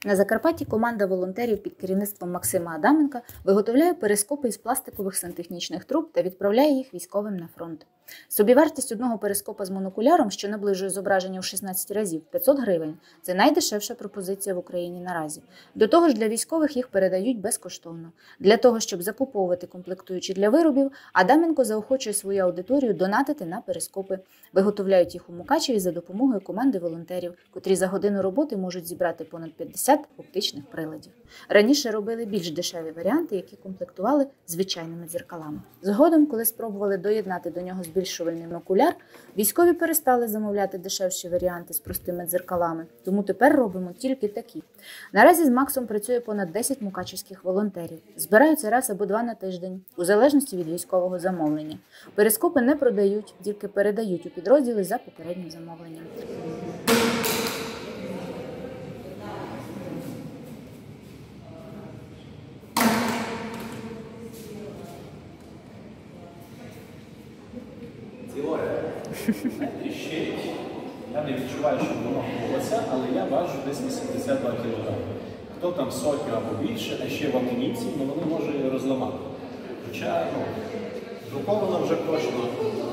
На Закарпатті команда волонтерів під керівництвом Максима Адаменка виготовляє перископи із пластикових сантехнічних труб та відправляє їх військовим на фронт. Собівартість одного перископа з монокуляром, що наближує зображення у 16 разів, 500 гривень. Це найдешевша пропозиція в Україні наразі. До того ж, для військових їх передають безкоштовно. Для того, щоб закуповувати комплектуючі для виробів, Адаменко заохочує свою аудиторію донатити на перископи. Виготовляють їх у Мукачеві за допомогою команди волонтерів, котрі за годину роботи можуть зібрати понад 50 оптичних приладів. Раніше робили більш дешеві варіанти, які комплектували звичайними дзеркалами. Згодом, коли спробували доєднати до нього збільшувальний окуляр, військові перестали замовляти дешевші варіанти з простими дзеркалами, тому тепер робимо тільки такі. Наразі з Максом працює понад 10 мукачівських волонтерів. Збираються раз або два на тиждень, у залежності від військового замовлення. Перископи не продають, тільки передають у підрозділи за попереднім замовленням. Тріщить. Я не відчуваю, що воно гнулося, але я важу десь 82 кг. Хто там сотню або більше, а ще в амуніції, але вони можуть розламати. Хоча друковано вже точно